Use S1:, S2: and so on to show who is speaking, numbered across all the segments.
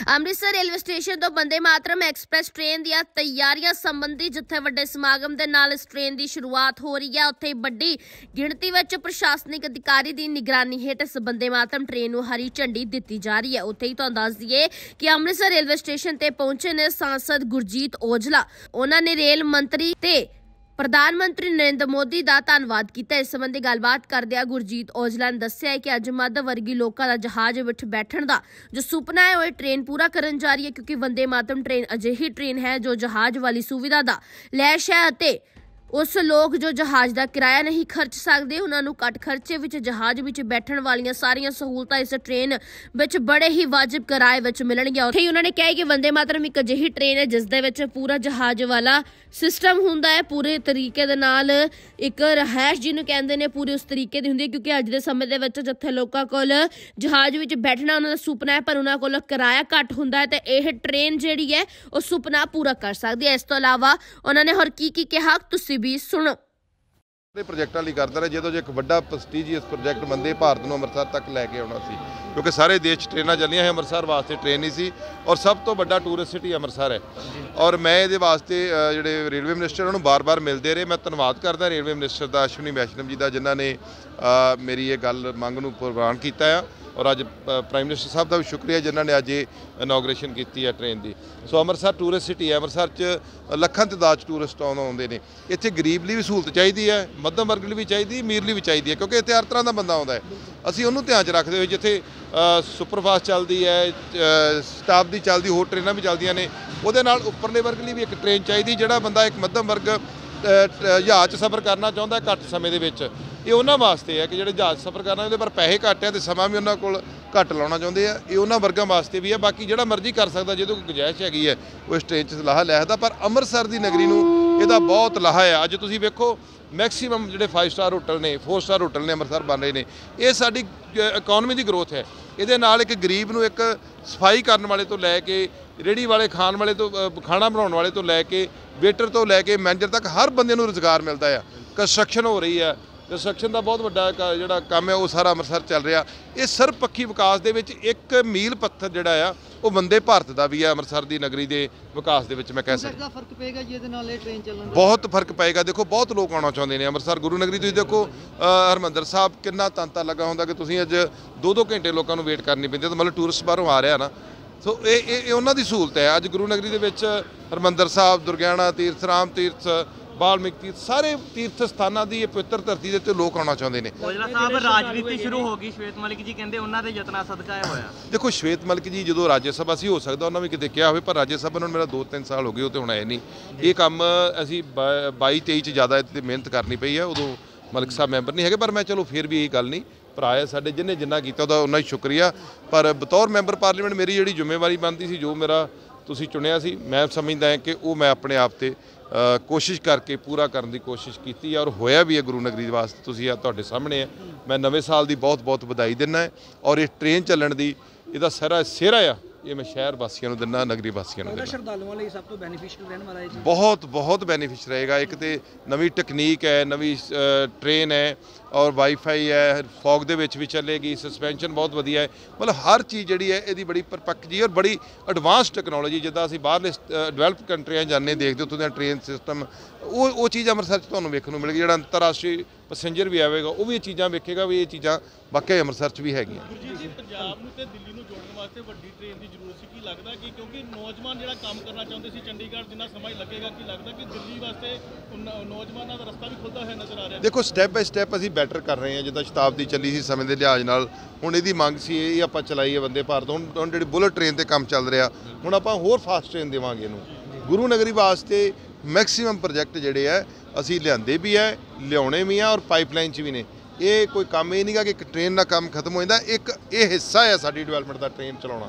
S1: Amritsar railway station ਤੋਂ ਬੰਦੇ Mataram express train ਦੀਆਂ ਤਿਆਰੀਆਂ ਸੰਬੰਧੀ ਜਿੱਥੇ ਵੱਡੇ ਸਮਾਗਮ ਦੇ ਨਾਲ ਇਸ ਟ੍ਰੇਨ ਦੀ ਸ਼ੁਰੂਆਤ ਹੋ ਰਹੀ ਹੈ, ਉੱਥੇ ਵੱਡੀ ਗਿਣਤੀ ਵਿੱਚ ਪ੍ਰਸ਼ਾਸਨਿਕ ਅਧਿਕਾਰੀ ਦੀ ਨਿਗਰਾਨੀ ਹੇਠ ਇਸ ਬੰਦੇ ਮਾਤਰਮ ਟ੍ਰੇਨ ਨੂੰ ਹਰੀ ਝੰਡੀ ਦਿੱਤੀ ਜਾ ਰਹੀ ਹੈ। ਉੱਥੇ ਹੀ ਤੁਹਾਨੂੰ ਦੱਸ ਦਈਏ ਕਿ ਅੰਮ੍ਰਿਤਸਰ ਰੇਲਵੇ ਸਟੇਸ਼ਨ ਤੇ ਪਹੁੰਚੇ ਨੇ ਸਾਂਸਦ ਗੁਰਜੀਤ ਔਜਲਾ। ਉਹਨਾਂ ਨੇ ਰੇਲ ਮੰਤਰੀ ਤੇ ਪ੍ਰਧਾਨ ਮੰਤਰੀ ਨਰਿੰਦਰ ਮੋਦੀ ਦਾ ਧੰਨਵਾਦ ਕੀਤਾ। ਇਸ ਸੰਬੰਧੀ ਗੱਲਬਾਤ ਕਰਦਿਆਂ ਗੁਰਜੀਤ ਔਜਲਾ ਨੇ ਦੱਸਿਆ ਕਿ ਅੱਜ ਮੱਧ ਵਰਗੀ ਲੋਕਾਂ ਦਾ ਜਹਾਜ਼ ਵਿੱਚ ਬੈਠਣ ਦਾ ਜੋ ਸੁਪਨਾ ਹੈ ਉਹ ਟ੍ਰੇਨ ਪੂਰਾ ਕਰਨ ਜਾ ਰਹੀ ਹੈ, ਕਿਉਂਕਿ ਵੰਦੇ ਮਾਤਰਮ ਟ੍ਰੇਨ ਅਜਿਹੀ ਟ੍ਰੇਨ ਹੈ ਜੋ ਜਹਾਜ਼ ਵਾਲੀ ਸੁਵਿਧਾ ਦਾ ਲੈਸ਼ ਹੈ ਅਤੇ ਉਸ ਲੋਕ ਜੋ ਜਹਾਜ਼ ਦਾ ਕਿਰਾਇਆ ਨਹੀਂ ਖਰਚ ਸਕਦੇ ਉਹਨਾਂ ਨੂੰ ਘੱਟ ਖਰਚੇ ਵਿੱਚ ਜਹਾਜ਼ ਵਿੱਚ ਬੈਠਣ ਵਾਲੀਆਂ ਸਾਰੀਆਂ ਸਹੂਲਤਾਂ ਇਸ ਟ੍ਰੇਨ ਵਿੱਚ ਬੜੇ ਹੀ ਵਾਜਿਬ ਕਿਰਾਏ ਵਿੱਚ ਮਿਲਣਗੀਆਂ। ਉੱਥੇ ਹੀ ਉਹਨਾਂ ਨੇ ਕਿਹਾ ਕਿ ਵੰਦੇ ਮਾਤਰਮ ਇੱਕ ਅਜਿਹੀ ਟ੍ਰੇਨ ਹੈ ਜਿਸ ਦੇ ਵਿੱਚ ਪੂਰਾ ਜਹਾਜ਼ ਵਾਲਾ ਸਿਸਟਮ ਹੁੰਦਾ ਹੈ, ਪੂਰੇ ਤਰੀਕੇ ਦੇ ਨਾਲ ਇੱਕ ਰਹਿائش ਜਿਹਨੂੰ ਕਹਿੰਦੇ ਨੇ ਪੂਰੀ ਉਸ ਤਰੀਕੇ ਦੀ ਹੁੰਦੀ ਹੈ, ਕਿਉਂਕਿ ਅੱਜ ਦੇ ਸਮੇਂ ਦੇ ਵਿੱਚ ਜਿੱਥੇ ਲੋਕਾਂ ਕੋਲ ਜਹਾਜ਼ ਵਿੱਚ ਬੈਠਣਾ ਉਹਨਾਂ ਦਾ ਸੁਪਨਾ ਹੈ ਪਰ ਉਹਨਾਂ ਕੋਲ ਕਿਰਾਇਆ ਘੱਟ ਹੁੰਦਾ ਹੈ ਤੇ ਇਹ ਟ੍ਰੇਨ ਜਿਹੜੀ ਹੈ ਉਹ ਸੁਪਨਾ ਪੂਰਾ ਕਰ ਸਕਦੀ ਹੈ। ਇਸ ਤੋਂ ਇਲਾਵਾ ਉਹਨਾਂ ਨੇ ਹੋਰ ਕੀ ਕਿਹਾ ਤੁਸੀਂ ਵੀ ਸੁਣੋ।
S2: प्रोजेक्टा लिए करता रहा जो एक बड़ा प्रस्टीजियस प्रोजेक्ट वंदे भारत को अमृतसर तक लैके आना सी, क्योंकि सारे देश ट्रेन चलिया है, अमृतसर वास्ते ट्रेन ही सी और सब तो बड़ा टूरिस्ट सिटी अमृतसर है। और मैं ये वास्ते जोड़े रेलवे मिनिस्टर उन्होंने बार बार मिलते रहे, मैं धन्यवाद करता रेलवे मिनिस्टर का अश्विनी वैष्णव जी का जिन्होंने मेरी ये गल मंग नूं प्रवान किया और अज प्राइम मिनिस्टर साहब का भी शुक्रिया जिन्होंने अज इनॉग्रेशन की है ट्रेन की। सो अमृतसर टूरिस्ट सिटी है, अमृतसर च लखां तादाद टूरिस्ट आउंदे ने। इत्थे गरीब लिए भी सहूलत चाहिए है, मध्यम वर्ग लिए भी चाहिए, अमीर लिए भी चाहिए है, क्योंकि इत्थे हर तरह का बंदा आता है। असीं उहनूं ध्यान च रखते हुए जिथे सुपरफास्ट चलती है, शताब्दी चलती, होर ट्रेनां भी चलदियां ने, उहदे नाल उपरले वर्ग लिए भी एक ट्रेन चाहिए जिहड़ा बंदा एक मध्यम वर्ग जहाज सफ़र करना चाहुंदा है घੱਟ समय ਦੇ ਵਿੱਚ। ਇਹ ਉਹਨਾਂ ਵਾਸਤੇ ਹੈ ਕਿ ਜਿਹੜੇ ਜਹਾਜ਼ ਸਫ਼ਰ ਕਰਨਾ ਉਹਦੇ ਪਰ ਪੈਸੇ ਘੱਟ ਹੈ ਤੇ ਸਮਾਂ ਵੀ ਉਹਨਾਂ ਕੋਲ ਘੱਟ ਲਾਉਣਾ ਚਾਹੁੰਦੇ ਆ, ਇਹ ਉਹਨਾਂ ਵਰਗਾਂ ਵਾਸਤੇ ਵੀ ਹੈ। ਬਾਕੀ ਜਿਹੜਾ ਮਰਜ਼ੀ ਕਰ ਸਕਦਾ, ਜਿਹਦੇ ਕੋਲ ਗੁੰਜਾਇਸ਼ ਹੈਗੀ ਹੈ ਉਹ ਇਸ ਟ੍ਰੇਨ 'ਚ ਲਾਹਾ ਲੈ ਸਕਦਾ, ਪਰ ਅੰਮ੍ਰਿਤਸਰ ਦੀ ਨਗਰੀ ਨੂੰ ਇਹਦਾ ਬਹੁਤ ਲਾਹਾ ਹੈ। ਅੱਜ ਤੁਸੀਂ ਵੇਖੋ ਮੈਕਸੀਮਮ ਜਿਹੜੇ 5 ਸਟਾਰ ਹੋਟਲ ਨੇ, 4 ਸਟਾਰ ਹੋਟਲ ਨੇ ਅੰਮ੍ਰਿਤਸਰ ਬਣ ਰਹੇ ਨੇ, ਇਹ ਸਾਡੀ ਇਕਨੋਮੀ ਦੀ ਗਰੋਥ ਹੈ। ਇਹਦੇ ਨਾਲ ਇੱਕ ਗਰੀਬ ਨੂੰ ਇੱਕ ਸਫਾਈ ਕਰਨ ਵਾਲੇ ਤੋਂ ਲੈ ਕੇ ਰੇਹੜੀ ਵਾਲੇ ਖਾਣ ਵਾਲੇ ਤੋਂ ਖਾਣਾ ਬਣਾਉਣ ਵਾਲੇ ਤੋਂ ਲੈ ਕੇ ਵੇਟਰ ਤੋਂ ਲੈ ਕੇ ਮੈਨੇਜਰ ਤੱਕ ਹਰ ਬੰਦੇ ਨੂੰ ਰੁਜ਼ਗਾਰ ਮਿਲਦਾ ਆ। ਕੰਸਟਰਕਸ਼ਨ ਹੋ ਰਹੀ ਹੈ, ਕੰਸਟਰਕਸ਼ਨ ਦਾ ਬਹੁਤ ਵੱਡਾ ਜਿਹੜਾ ਕੰਮ ਹੈ ਉਹ ਸਾਰਾ ਅੰਮ੍ਰਿਤਸਰ ਚੱਲ ਰਿਹਾ। ਇਹ ਸਰਬਪੱਖੀ ਵਿਕਾਸ ਦੇ ਵਿੱਚ ਇੱਕ ਮੀਲ ਪੱਥਰ ਜਿਹੜਾ ਆ ਉਹ ਵੰਦੇ ਭਾਰਤ ਦਾ ਵੀ ਹੈ ਅੰਮ੍ਰਿਤਸਰ ਦੀ ਨਗਰੀ ਦੇ ਵਿਕਾਸ ਦੇ ਵਿੱਚ। ਮੈਂ ਕਹਿ ਸਕਦਾ
S3: ਫਰਕ ਪਏਗਾ ਜੀ ਇਹਦੇ ਨਾਲ, ਇਹ ਟ੍ਰੇਨ ਚੱਲਣ ਦਾ
S2: ਬਹੁਤ ਫਰਕ ਪਏਗਾ। ਦੇਖੋ ਬਹੁਤ ਲੋਕ ਆਉਣਾ ਚਾਹੁੰਦੇ ਨੇ ਅੰਮ੍ਰਿਤਸਰ ਗੁਰੂ ਨਗਰੀ। ਤੁਸੀਂ ਦੇਖੋ ਹਰਿਮੰਦਰ ਸਾਹਿਬ ਕਿੰਨਾ ਤਾਂਤਾ ਲੱਗਾ ਹੁੰਦਾ ਕਿ ਤੁਸੀਂ ਅੱਜ 2-2 ਘੰਟੇ ਲੋਕਾਂ ਨੂੰ ਵੇਟ ਕਰਨੀ ਪੈਂਦੀ, ਤਾਂ ਮਤਲਬ ਟੂਰਿਸਟ ਬਾਹਰੋਂ ਆ ਰਿਹਾ ਨਾ। ਸੋ ਇਹ ਉਹਨਾਂ ਦੀ ਸਹੂਲਤ ਹੈ। ਅੱਜ ਗੁਰੂ ਨਗਰੀ ਦੇ ਵਿੱਚ ਹਰਿਮੰਦਰ ਸਾਹਿਬ, ਦੁਰਗਿਆਣਾ ਤੀਰਥ, ਰਾਮ ਤੀਰਥ, ਵਾਲਮੀਕ ਤੀਰਥ, ਸਾਰੇ ਤੀਰਥ ਸਥਾਨਾਂ ਦੀ ਇਹ ਪਵਿੱਤਰ ਧਰਤੀ ਦੇ ਉੱਤੇ ਲੋਕ ਆਉਣਾ ਚਾਹੁੰਦੇ ਨੇ।
S3: ਔਜਲਾ ਸਾਹਿਬ ਰਾਜਨੀਤੀ ਸ਼ੁਰੂ ਹੋ ਗਈ, ਸ਼ਵੇਤ ਮਲਿਕ ਜੀ ਕਹਿੰਦੇ ਉਹਨਾਂ ਦੇ ਯਤਨਾਂ ਸਦਕਾ ਇਹ ਹੋਇਆ।
S2: ਦੇਖੋ ਸ਼ਵੇਤ ਮਲਿਕ ਜੀ ਜਦੋਂ ਰਾਜ ਸਭਾ ਸੀ, ਹੋ ਸਕਦਾ ਉਹਨਾਂ ਵੀ ਕਿਤੇ ਕਿਹਾ ਹੋਵੇ, ਪਰ ਰਾਜ ਸਭਾ ਨੂੰ ਮੇਰਾ 2-3 ਸਾਲ ਹੋ ਗਏ, ਉਹ ਤੇ ਹੁਣ ਆਏ ਨਹੀਂ। ਇਹ ਕੰਮ ਅਸੀਂ 22-23 'ਚ ਜ਼ਿਆਦਾ ਇਹ 'ਤੇ ਮਿਹਨਤ ਕਰਨੀ ਪਈ ਹੈ, ਉਦੋਂ ਮਲਿਕ ਸਾਹਿਬ ਮੈਂਬਰ ਨਹੀਂ ਹੈਗੇ, ਪਰ ਮੈਂ ਚਲੋ ਫਿਰ ਵੀ ਇਹ ਗੱਲ ਨਹੀਂ, ਭਰਾ ਹੈ ਸਾਡੇ, ਜਿਹਨੇ ਜਿੰਨਾ ਕੀਤਾ ਉਹਦਾ ਉਹਨਾਂ ਹੀ ਸ਼ੁਕਰੀਆ। ਪਰ ਬਤੌਰ ਮੈਂਬਰ ਪਾਰਲੀਮੈਂਟ ਮੇਰੀ ਜਿਹੜੀ ਜ਼ਿੰਮੇਵਾਰੀ ਬਣਦੀ ਸੀ, ਜੋ ਮੇਰਾ ਤੁਸੀਂ ਚੁਣਿਆ ਸੀ, ਮੈਂ ਸਮਝਦਾ ਹਾਂ ਕਿ ਉਹ ਮੈਂ ਆਪਣੇ ਆਪ 'ਤੇ ਕੋਸ਼ਿਸ਼ ਕਰਕੇ ਪੂਰਾ ਕਰਨ ਦੀ ਕੋਸ਼ਿਸ਼ ਕੀਤੀ ਔਰ ਹੋਇਆ ਵੀ ਹੈ ਗੁਰੂ ਨਗਰੀ ਵਾਸਤੇ। ਤੁਸੀਂ ਆ ਤੁਹਾਡੇ ਸਾਹਮਣੇ ਹੈ। ਮੈਂ ਨਵੇਂ ਸਾਲ ਦੀ ਬਹੁਤ ਬਹੁਤ ਵਧਾਈ ਦਿੰਦਾ ਹੈ ਔਰ ਇਹ ਟ੍ਰੇਨ ਚੱਲਣ ਦੀ ਇਹਦਾ ਸਿਹਰਾ ਆ, ਇਹ ਮੈਂ ਸ਼ਹਿਰ ਵਾਸੀਆਂ ਨੂੰ ਦਿੰਦਾ, ਨਗਰੀ ਵਾਸੀਆਂ ਨੂੰ ਦਿੰਦਾ।
S3: ਸ਼ਰਧਾਲੂਆਂ ਲਈ ਸਭ ਤੋਂ ਬੈਨੀਫਿਸ਼ੀਅਲ ਰਹਿਣ ਵਾਲਾ ਹੈ ਜੀ।
S2: ਬਹੁਤ ਬੈਨੀਫਿਸ਼ ਰਹੇਗਾ। ਇੱਕ ਤੇ ਨਵੀਂ ਟੈਕਨੀਕ ਹੈ, ਨਵੀਂ ਟ੍ਰੇਨ ਹੈ ਔਰ ਵਾਈਫਾਈ ਹੈ, ਫੌਗ ਦੇ ਵਿੱਚ ਵੀ ਚੱਲੇਗੀ, ਸਸਪੈਂਸ਼ਨ ਬਹੁਤ ਵਧੀਆ ਹੈ। ਮਤਲਬ ਹਰ ਚੀਜ਼ ਜਿਹੜੀ ਹੈ ਇਹਦੀ ਬੜੀ ਪਰਪੱਕ ਜੀ ਔਰ ਬੜੀ ਐਡਵਾਂਸ ਟੈਕਨੋਲੋਜੀ। ਜਿੱਦਾਂ ਅਸੀਂ ਬਾਹਰਲੇ ਡਿਵੈਲਪ ਕੰਟਰੀਆਂ ਜਾਂਦੇ ਦੇਖਦੇ ਉੱਥੋਂ ਦਾ ਟ੍ਰੇਨ ਸਿਸਟਮ, ਉਹ ਚੀਜ਼ ਅੰਮ੍ਰਿਤਸਰ 'ਚ ਤੁਹਾਨੂੰ ਵੇਖਣ ਨੂੰ ਮਿਲੇਗੀ। ਜਿਹੜਾ ਅੰਤਰਰਾਸ਼ਟਰੀ ਪੈਸੇਂਜਰ ਵੀ ਆਵੇਗਾ ਉਹ ਵੀ ਇਹ ਚੀਜ਼ਾਂ ਵੇਖੇਗਾ ਵੀ ਇਹ ਚੀਜ਼ਾਂ ਵਾਕਈ ਅੰਮ੍ਰਿਤਸਰ 'ਚ ਵੀ ਹੈਗੀਆਂ।
S4: ਜੀ ਪੰਜਾਬ ਨੂੰ ਤੇ ਦਿੱਲੀ ਨੂੰ ਜੋੜਨ ਵਾਸਤੇ ਵੱਡੀ ਟ੍ਰੇਨ ਦੀ ਜ਼ਰੂਰਤ ਸੀ। ਕੀ ਲੱਗਦਾ ਕਿ ਕਿਉਂਕਿ ਨੌਜਵਾਨ ਜਿਹੜਾ ਕੰਮ ਕਰਨਾ ਚਾਹੁੰਦੇ ਸੀ ਚੰਡੀਗੜ੍ਹ, ਜਿੰਨਾ ਸਮਾਂ ਹੀ ਲੱਗੇਗਾ, ਕੀ ਲੱਗਦਾ ਕਿ ਦਿੱਲੀ ਵਾਸਤੇ ਨੌਜਵਾਨਾਂ ਦਾ ਰਸਤਾ ਵੀ ਖੁੱਲ੍ਹਦਾ ਹੋਇਆ ਨਜ਼ਰ ਆ ਰਿਹਾ?
S2: ਦੇਖੋ ਸਟੈਪ ਬਾਈ ਸਟੈਪ ਅਸੀਂ ਬੈਟਰ ਕਰ ਰਹੇ ਹਾਂ। ਜਿੱਦਾਂ ਸ਼ਤਾਬਦੀ ਚੱਲੀ ਸੀ ਸਮੇਂ ਦੇ ਲਿਹਾਜ਼ ਨਾਲ, ਹੁਣ ਇਹਦੀ ਮੰਗ ਸੀ ਇਹ ਆਪਾਂ ਚਲਾਈ ਹੈ ਵੰਦੇ ਭਾਰਤ। ਹੁਣ ਜਿਹੜੀ ਬੁਲਟ ਟ੍ਰੇਨ 'ਤੇ ਕੰਮ ਚੱਲ ਰਿਹਾ, ਹੁਣ ਆਪਾਂ ਹੋਰ ਫਾਸਟ ਟ੍ਰੇਨ ਦੇਵਾਂਗੇ ਇਹਨੂੰ। ਗੁਰੂ ਨਗਰੀ ਵਾਸਤੇ ਮੈਕਸੀਮਮ ਪ੍ਰੋਜੈਕਟ ਜਿਹੜੇ ਹੈ ਅਸੀਂ ਲਿਆਂਦੇ ਵੀ ਹੈ, ਲਿਆਉਣੇ ਵੀ ਆ ਔਰ ਪਾਈਪਲਾਈਨ 'ਚ ਵੀ ਨੇ। ਇਹ ਕੋਈ ਕੰਮ ਇਹ ਨਹੀਂਗਾ ਕਿ ਇੱਕ ਟ੍ਰੇਨ ਦਾ ਕੰਮ ਖਤਮ ਹੋ ਜਾਂਦਾ, ਇੱਕ ਇਹ ਹਿੱਸਾ ਹੈ ਸਾਡੀ ਡਿਵੈਲਪਮੈਂਟ ਦਾ ਟ੍ਰੇਨ ਚਲਾਉਣਾ।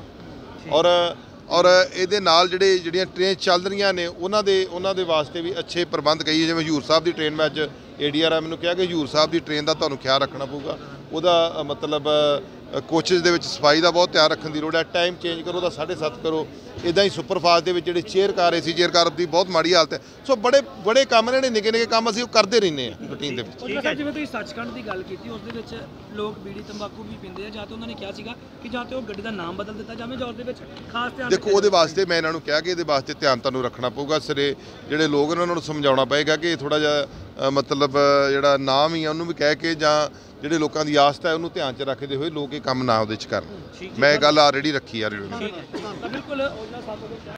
S2: ਔਰ ਇਹਦੇ ਨਾਲ ਜਿਹੜੀਆਂ ਟ੍ਰੇਨ ਚੱਲ ਰਹੀਆਂ ਨੇ ਉਹਨਾਂ ਦੇ ਵਾਸਤੇ ਵੀ ਅੱਛੇ ਪ੍ਰਬੰਧ ਕਰੀਏ। ਜਿਵੇਂ ਹਜ਼ੂਰ ਸਾਹਿਬ ਦੀ ਟ੍ਰੇਨ, ਮੈਂ ਅੱਜ ADR ਮੈਨੂੰ ਕਿਹਾ ਕਿ ਹਜ਼ੂਰ ਸਾਹਿਬ ਦੀ ਟ੍ਰੇਨ ਦਾ ਤੁਹਾਨੂੰ ਖਿਆਲ ਰੱਖਣਾ ਪਊਗਾ। ਉਹਦਾ ਮਤਲਬ ਕੋਚਿਸ ਦੇ ਵਿੱਚ ਸਫਾਈ ਦਾ ਬਹੁਤ ਧਿਆਨ ਰੱਖਣ ਦੀ ਲੋੜ ਹੈ। ਟਾਈਮ ਚੇਂਜ ਕਰੋ ਤਾਂ 7:30 ਕਰੋ। ਇਦਾਂ ਹੀ ਸੁਪਰਫਾਸਟ ਦੇ ਵਿੱਚ ਜਿਹੜੇ chair car AC chair car ਦੀ ਬਹੁਤ ਮਾੜੀ ਹਾਲਤ ਹੈ। ਸੋ ਬੜੇ ਕੰਮ ਨੇ, ਨਿੱਕੇ ਨਿੱਕੇ ਕੰਮ ਅਸੀਂ ਉਹ ਕਰਦੇ ਰਹਿੰਦੇ ਹਾਂ ਰੂਟੀਨ ਦੇ ਵਿੱਚ।
S5: ਜਿਵੇਂ ਤੁਸੀਂ ਸੱਚਖੰਡ ਦੀ ਗੱਲ ਕੀਤੀ, ਉਸ ਦੇ ਵਿੱਚ ਲੋਕ ਬੀੜੀ ਤੰਬਾਕੂ ਵੀ ਪੀਂਦੇ ਆ, ਜਾਂ ਤੇ ਉਹਨਾਂ ਨੇ ਕਿਹਾ ਸੀਗਾ ਕਿ ਜਾਂ ਤੇ ਉਹ ਗੱਡੀ ਦਾ ਨਾਮ ਬਦਲ ਦਿੱਤਾ ਜਾਵੇ ਜਾਂ ਉਹਦੇ ਵਿੱਚ ਖਾਸ ਧਿਆਨ
S2: ਦੇਖੋ ਉਹਦੇ ਵਾਸਤੇ ਮੈਂ ਇਹਨਾਂ ਨੂੰ ਕਿਹਾ ਕਿ ਇਹਦੇ ਵਾਸਤੇ ਧਿਆਨ ਤੁਹਾਨੂੰ ਰੱਖਣਾ ਪਊਗਾ। ਸਿਰੇ ਜਿਹੜੇ ਲੋਕ ਨੇ ਉਹਨਾਂ ਨੂੰ ਸਮਝਾਉਣਾ ਪਏਗਾ ਕਿ ਥੋੜਾ ਜਿਹਾ ਮਤਲਬ ਜਿਹੜਾ ਨਾਮ ਹੀ ਆ ਉਹਨੂੰ ਵੀ ਕਹਿ ਕੇ, ਜਾਂ ਜਿਹੜੇ ਲੋਕਾਂ ਦੀ ਆਸਥਾ ਹੈ ਉਹਨੂੰ ਧਿਆਨ 'ਚ ਰੱਖਦੇ ਹੋਏ ਲੋਕ ਇਹ ਕੰਮ ਨਾ ਉਹਦੇ 'ਚ ਕਰਨ। ਮੈਂ ਇਹ ਗੱਲ ਆਲਰੇਡੀ ਰੱਖੀ ਆ।
S5: ਬਿਲਕੁਲ।